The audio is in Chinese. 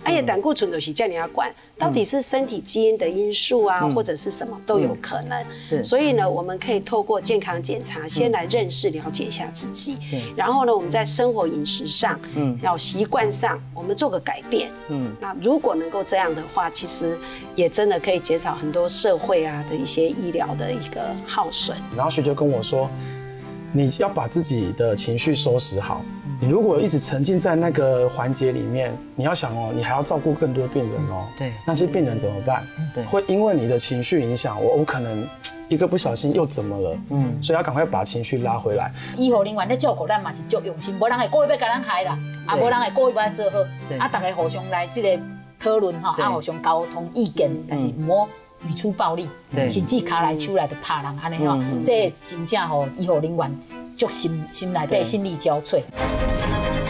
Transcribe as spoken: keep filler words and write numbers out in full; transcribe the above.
而且胆固醇的是叫你要管，到底是身体基因的因素啊，或者是什么都有可能。是，所以呢，我们可以透过健康检查，先来认识、了解一下自己。然后呢，我们在生活饮食上，嗯，要习惯上，我们做个改变。嗯，那如果能够这样的话，其实也真的可以减少很多社会啊的一些医疗的一个耗损。 然后学就跟我说，你要把自己的情绪收拾好。你如果一直沉浸在那个环节里面，你要想哦，你还要照顾更多病人哦。对，那些病人怎么办？对，会因为你的情绪影响，我我可能一个不小心又怎么了？嗯，所以要赶快把情绪拉回来。 医护人员咧照顾咱嘛是足用心，无人会故意要甲咱害啦，啊，无人会故意把咱做好，啊，大家互相来这个讨论吼，啊，互相沟通意见，但是唔好语出暴力，甚至骹来手来就拍人安尼吼，这真正吼医护人员足心心内底心力交瘁。